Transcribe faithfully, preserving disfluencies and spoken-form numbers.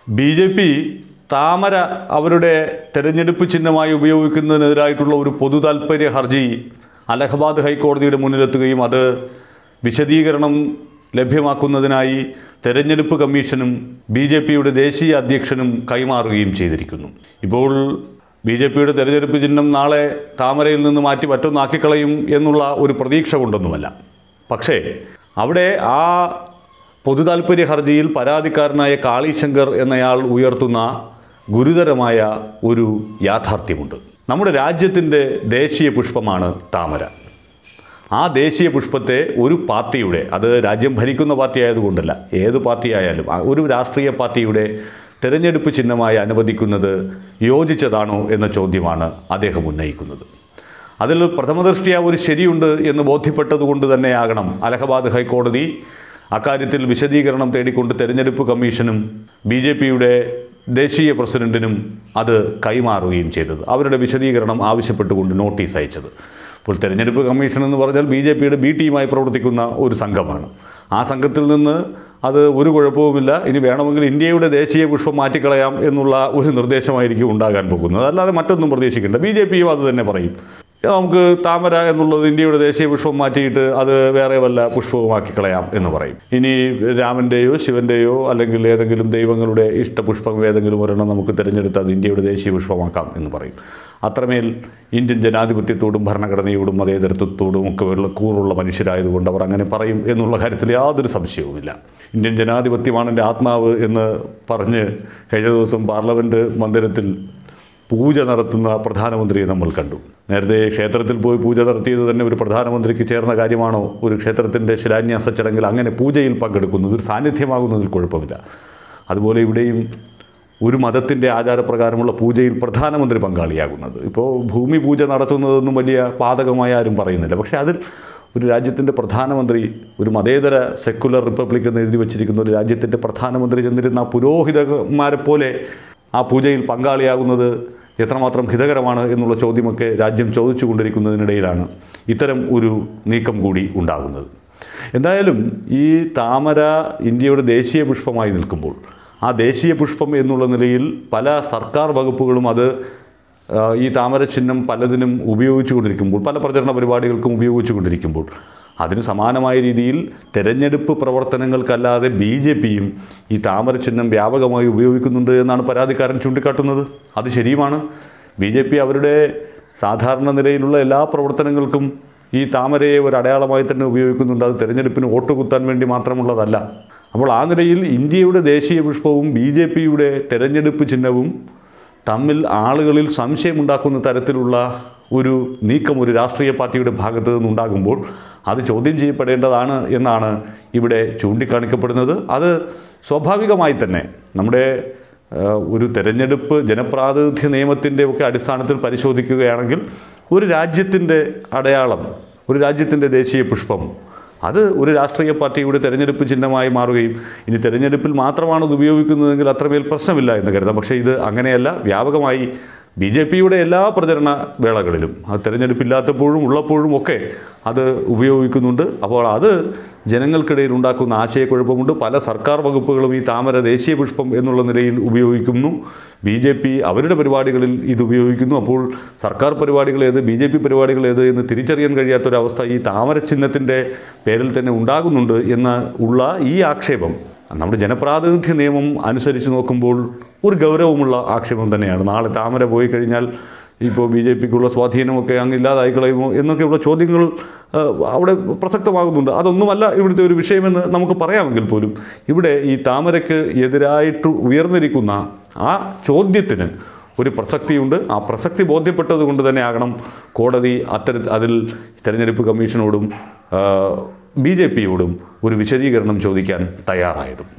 B J P താമര അവരുടെ തെരഞ്ഞെടുപ്പ് ചിഹ്നമായി ഉപയോഗിക്കുന്നതിനെതിരായിട്ടുള്ള ഒരു പൊതു താൽപ്പര്യ ഹർജി അലഹബാദ് ഹൈക്കോടതിയുടെ മുന്നിലെത്തുകയും അത് വിശദീകരണം ലഭ്യമാക്കുന്നതിനായി തെരഞ്ഞെടുപ്പ് കമ്മീഷനും ബി ജെ പിയുടെ ദേശീയ അധ്യക്ഷനും കൈമാറുകയും ചെയ്തിരിക്കുന്നു. ഇപ്പോൾ ബി ജെ പിയുടെ തെരഞ്ഞെടുപ്പ് ചിഹ്നം നാളെ താമരയിൽ നിന്ന് മാറ്റി മറ്റൊന്നാക്കിക്കളയും എന്നുള്ള ഒരു പ്രതീക്ഷ കൊണ്ടൊന്നുമല്ല. പക്ഷേ അവിടെ ആ പൊതു താൽപ്പര്യ ഹർജിയിൽ പരാതിക്കാരനായ കാളിശങ്കർ എന്നയാൾ ഉയർത്തുന്ന ഗുരുതരമായ ഒരു യാഥാർത്ഥ്യമുണ്ട്. നമ്മുടെ രാജ്യത്തിൻ്റെ ദേശീയ പുഷ്പമാണ് താമര. ആ ദേശീയ പുഷ്പത്തെ ഒരു പാർട്ടിയുടെ, അത് രാജ്യം ഭരിക്കുന്ന പാർട്ടി ആയതുകൊണ്ടല്ല, ഏത് പാർട്ടി ആയാലും ഒരു രാഷ്ട്രീയ പാർട്ടിയുടെ തെരഞ്ഞെടുപ്പ് ചിഹ്നമായി അനുവദിക്കുന്നത് യോജിച്ചതാണോ എന്ന ചോദ്യമാണ് അദ്ദേഹം ഉന്നയിക്കുന്നത്. അതിൽ പ്രഥമദൃഷ്ട്യാ ഒരു ശരിയുണ്ട് എന്ന് ബോധ്യപ്പെട്ടതുകൊണ്ട് തന്നെയാകണം അലഹബാദ് ഹൈക്കോടതി അക്കാര്യത്തിൽ വിശദീകരണം തേടിക്കൊണ്ട് തെരഞ്ഞെടുപ്പ് കമ്മീഷനും ബി ജെ പിയുടെ ദേശീയ പ്രസിഡന്റിനും അത് കൈമാറുകയും ചെയ്തത്, അവരുടെ വിശദീകരണം ആവശ്യപ്പെട്ടുകൊണ്ട് നോട്ടീസ് അയച്ചത്. ഇപ്പോൾ തെരഞ്ഞെടുപ്പ് കമ്മീഷൻ എന്ന് പറഞ്ഞാൽ ബി ജെ പിയുടെ ബി ടീമായി പ്രവർത്തിക്കുന്ന ഒരു സംഘമാണ്. ആ സംഘത്തിൽ നിന്ന് അത് ഒരു കുഴപ്പവുമില്ല, ഇനി വേണമെങ്കിൽ ഇന്ത്യയുടെ ദേശീയ പുഷ്പം മാറ്റിക്കളയാം എന്നുള്ള ഒരു നിർദ്ദേശമായിരിക്കും ഉണ്ടാകാൻ പോകുന്നത്. അല്ലാതെ മറ്റൊന്നും പ്രതീക്ഷിക്കേണ്ട. ബി ജെ പിയും അത് തന്നെ പറയും, നമുക്ക് താമര എന്നുള്ളത് ഇന്ത്യയുടെ ദേശീയ പുഷ്പം മാറ്റിയിട്ട് അത് വേറെ വല്ല പുഷ്പവുമാക്കി കളയാം എന്ന് പറയും. ഇനി രാമൻ്റെയോ ശിവൻ്റെയോ അല്ലെങ്കിൽ ഏതെങ്കിലും ദൈവങ്ങളുടെ ഇഷ്ടപുഷ്പം ഏതെങ്കിലും ഒരെണ്ണം നമുക്ക് തിരഞ്ഞെടുത്ത് അത് ഇന്ത്യയുടെ ദേശീയ പുഷ്പമാക്കാം എന്ന് പറയും. അത്രമേൽ ഇന്ത്യൻ ജനാധിപത്യത്തോടും ഭരണഘടനയോടും മതേതരത്വത്തോടും ഒക്കെ ഉള്ള കൂറുള്ള മനുഷ്യരായതുകൊണ്ട് അവർ അങ്ങനെ പറയും എന്നുള്ള കാര്യത്തിൽ യാതൊരു സംശയവുമില്ല. ഇന്ത്യൻ ജനാധിപത്യമാണ് എൻ്റെ ആത്മാവ് എന്ന് പറഞ്ഞ് കഴിഞ്ഞ ദിവസം പാർലമെൻറ്റ് മന്ദിരത്തിൽ പൂജ നടത്തുന്ന പ്രധാനമന്ത്രിയെ നമ്മൾ കണ്ടു. നേരത്തെ ക്ഷേത്രത്തിൽ പോയി പൂജ നടത്തിയത് തന്നെ ഒരു പ്രധാനമന്ത്രിക്ക് ചേർന്ന കാര്യമാണോ? ഒരു ക്ഷേത്രത്തിൻ്റെ ശിലാന്യാസ ചടങ്ങിൽ അങ്ങനെ പൂജയിൽ പങ്കെടുക്കുന്നത് ഒരു സാന്നിധ്യമാകുന്നതിൽ കുഴപ്പമില്ല. അതുപോലെ ഇവിടെയും ഒരു മതത്തിൻ്റെ ആചാരപ്രകാരമുള്ള പൂജയിൽ പ്രധാനമന്ത്രി പങ്കാളിയാകുന്നത്, ഇപ്പോൾ ഭൂമി പൂജ നടത്തുന്നതൊന്നും വലിയ പാതകമായി ആരും പറയുന്നില്ല. പക്ഷേ അതിൽ ഒരു രാജ്യത്തിൻ്റെ പ്രധാനമന്ത്രി, ഒരു മതേതര സെക്കുലർ റിപ്പബ്ലിക് എന്ന് എഴുതി വച്ചിരിക്കുന്ന ഒരു രാജ്യത്തിൻ്റെ പ്രധാനമന്ത്രി ചെന്നിരുന്ന ആ പുരോഹിതന്മാരെ പോലെ ആ പൂജയിൽ പങ്കാളിയാകുന്നത് എത്രമാത്രം ഹിതകരമാണ് എന്നുള്ള ചോദ്യമൊക്കെ രാജ്യം ചോദിച്ചു കൊണ്ടിരിക്കുന്നതിനിടയിലാണ് ഇത്തരം ഒരു നീക്കം കൂടി ഉണ്ടാകുന്നത്. എന്തായാലും ഈ താമര ഇന്ത്യയുടെ ദേശീയ പുഷ്പമായി നിൽക്കുമ്പോൾ ആ ദേശീയ പുഷ്പം എന്നുള്ള നിലയിൽ പല സർക്കാർ വകുപ്പുകളും അത് ഈ താമര ചിഹ്നം പലതിനും ഉപയോഗിച്ചു കൊണ്ടിരിക്കുമ്പോൾ, പല പ്രചരണ പരിപാടികൾക്കും ഉപയോഗിച്ചു കൊണ്ടിരിക്കുമ്പോൾ അതിന് സമാനമായ രീതിയിൽ തെരഞ്ഞെടുപ്പ് പ്രവർത്തനങ്ങൾക്കല്ലാതെ ബി ജെ പിയും ഈ താമര ചിഹ്നം വ്യാപകമായി ഉപയോഗിക്കുന്നുണ്ട് എന്നാണ് പരാതിക്കാരൻ ചൂണ്ടിക്കാട്ടുന്നത്. അത് ശരിയുമാണ്. ബി ജെ പി അവരുടെ സാധാരണ നിലയിലുള്ള എല്ലാ പ്രവർത്തനങ്ങൾക്കും ഈ താമരയെ ഒരു അടയാളമായി തന്നെ ഉപയോഗിക്കുന്നുണ്ട്. അത് തെരഞ്ഞെടുപ്പിന് വോട്ട് കുത്താൻ വേണ്ടി മാത്രമുള്ളതല്ല. അപ്പോൾ ആ നിലയിൽ ഇന്ത്യയുടെ ദേശീയ പുഷ്പവും ബി ജെ പിയുടെ തെരഞ്ഞെടുപ്പ് ചിഹ്നവും തമ്മിൽ ആളുകളിൽ സംശയമുണ്ടാക്കുന്ന തരത്തിലുള്ള ഒരു നീക്കം ഒരു രാഷ്ട്രീയ പാർട്ടിയുടെ ഭാഗത്തു നിന്നുണ്ടാകുമ്പോൾ അത് ചോദ്യം ചെയ്യപ്പെടേണ്ടതാണ് എന്നാണ് ഇവിടെ ചൂണ്ടിക്കാണിക്കപ്പെടുന്നത്. അത് സ്വാഭാവികമായി തന്നെ നമ്മുടെ ഒരു തെരഞ്ഞെടുപ്പ് ജനപ്രാതിനിധ്യ നിയമത്തിൻ്റെ ഒക്കെ അടിസ്ഥാനത്തിൽ പരിശോധിക്കുകയാണെങ്കിൽ ഒരു രാജ്യത്തിൻ്റെ അടയാളം, ഒരു രാജ്യത്തിൻ്റെ ദേശീയ പുഷ്പം അത് ഒരു രാഷ്ട്രീയ പാർട്ടിയുടെ തെരഞ്ഞെടുപ്പ് ചിഹ്നമായി മാറുകയും ഇനി തെരഞ്ഞെടുപ്പിൽ മാത്രമാണ് ഇത് ഉപയോഗിക്കുന്നതെങ്കിൽ അത്രമേൽ പ്രശ്നമില്ല എന്ന് കരുതാം. പക്ഷേ ഇത് അങ്ങനെയല്ല. വ്യാപകമായി ബി ജെ പിയുടെ എല്ലാ പ്രചരണ വേളകളിലും അത് തെരഞ്ഞെടുപ്പില്ലാത്തപ്പോഴും ഉള്ളപ്പോഴും ഒക്കെ അത് ഉപയോഗിക്കുന്നുണ്ട്. അപ്പോൾ അത് ജനങ്ങൾക്കിടയിൽ ഉണ്ടാക്കുന്ന ആശയക്കുഴപ്പമുണ്ട്. പല സർക്കാർ വകുപ്പുകളും ഈ താമര ദേശീയ പുഷ്പം എന്നുള്ള നിലയിൽ ഉപയോഗിക്കുന്നു. ബി ജെ പി അവരുടെ പരിപാടികളിൽ ഇത് ഉപയോഗിക്കുന്നു. അപ്പോൾ സർക്കാർ പരിപാടികൾ ഏത്, ബി ജെ പി പരിപാടികൾ ഏത് എന്ന് തിരിച്ചറിയാൻ കഴിയാത്തൊരവസ്ഥ ഈ താമര ചിഹ്നത്തിൻ്റെ പേരിൽ തന്നെ ഉണ്ടാകുന്നുണ്ട് എന്ന ഉള്ള ഈ ആക്ഷേപം നമ്മുടെ ജനപ്രാതിനിധ്യ നിയമം അനുസരിച്ച് നോക്കുമ്പോൾ ഒരു ഗൗരവമുള്ള ആക്ഷേപം തന്നെയാണ്. നാളെ താമര പോയി കഴിഞ്ഞാൽ ഇപ്പോൾ ബി ജെ പിക്കുള്ള സ്വാധീനമൊക്കെ അങ്ങ് ഇല്ലാതായി കളയുമോ എന്നൊക്കെയുള്ള ചോദ്യങ്ങൾ അവിടെ പ്രസക്തമാകുന്നുണ്ട്. അതൊന്നുമല്ല ഇവിടുത്തെ ഒരു വിഷയമെന്ന് നമുക്ക് പറയാമെങ്കിൽ പോലും ഇവിടെ ഈ താമരയ്ക്ക് എതിരായിട്ട് ഉയർന്നിരിക്കുന്ന ആ ചോദ്യത്തിന് ഒരു പ്രസക്തിയുണ്ട്. ആ പ്രസക്തി ബോധ്യപ്പെട്ടത് കൊണ്ട് തന്നെ ആകണം കോടതി അത്തര അതിൽ തെരഞ്ഞെടുപ്പ് കമ്മീഷനോടും ബി ജെ പിയോടും ഒരു വിശദീകരണം ചോദിക്കാൻ തയ്യാറായതും.